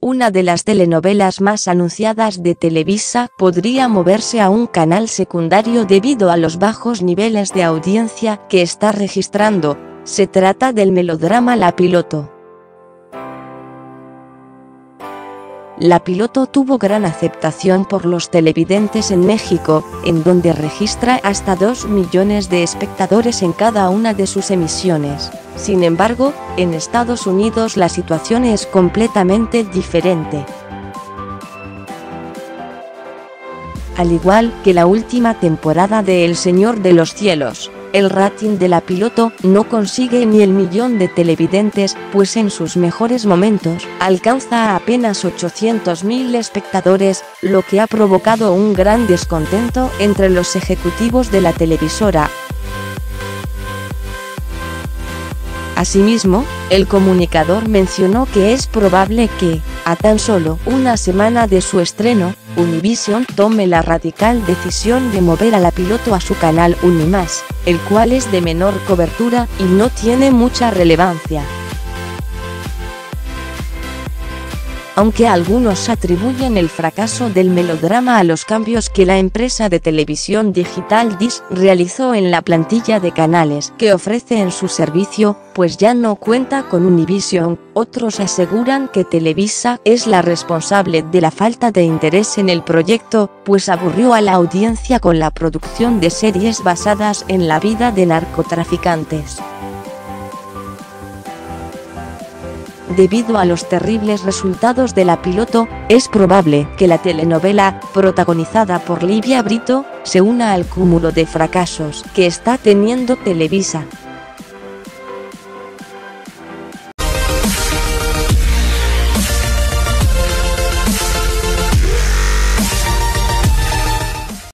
una de las telenovelas más anunciadas de Televisa podría moverse a un canal secundario debido a los bajos niveles de audiencia que está registrando. Se trata del melodrama La Piloto. La Piloto tuvo gran aceptación por los televidentes en México, en donde registra hasta 2 millones de espectadores en cada una de sus emisiones. Sin embargo, en Estados Unidos la situación es completamente diferente. Al igual que la última temporada de El Señor de los Cielos, el rating de La Piloto no consigue ni el millón de televidentes, pues en sus mejores momentos alcanza a apenas 800.000 espectadores, lo que ha provocado un gran descontento entre los ejecutivos de la televisora. Asimismo, el comunicador mencionó que es probable que, a tan solo una semana de su estreno, Univision tome la radical decisión de mover a La Piloto a su canal Unimás, el cual es de menor cobertura y no tiene mucha relevancia. Aunque algunos atribuyen el fracaso del melodrama a los cambios que la empresa de televisión digital Dish realizó en la plantilla de canales que ofrece en su servicio, pues ya no cuenta con Univision, otros aseguran que Televisa es la responsable de la falta de interés en el proyecto, pues aburrió a la audiencia con la producción de series basadas en la vida de narcotraficantes. Debido a los terribles resultados de La Piloto, es probable que la telenovela, protagonizada por Livia Brito, se una al cúmulo de fracasos que está teniendo Televisa.